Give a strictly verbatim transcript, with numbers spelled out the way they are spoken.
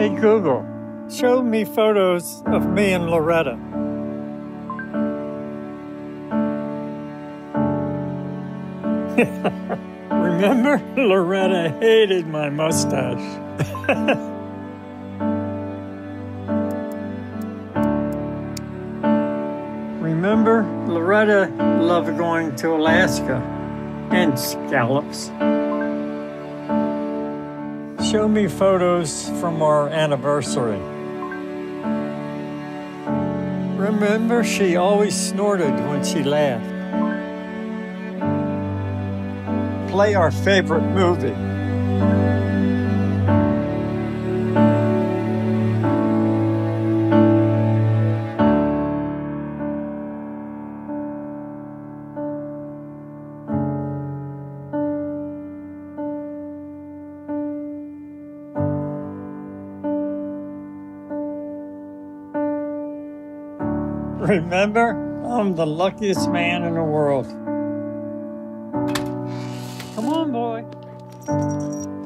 Hey Google, show me photos of me and Loretta. Remember, Loretta hated my mustache. Remember, Loretta loved going to Alaska and scallops. Show me photos from our anniversary. Remember, she always snorted when she laughed. Play our favorite movie. Remember, I'm the luckiest man in the world. Come on, boy.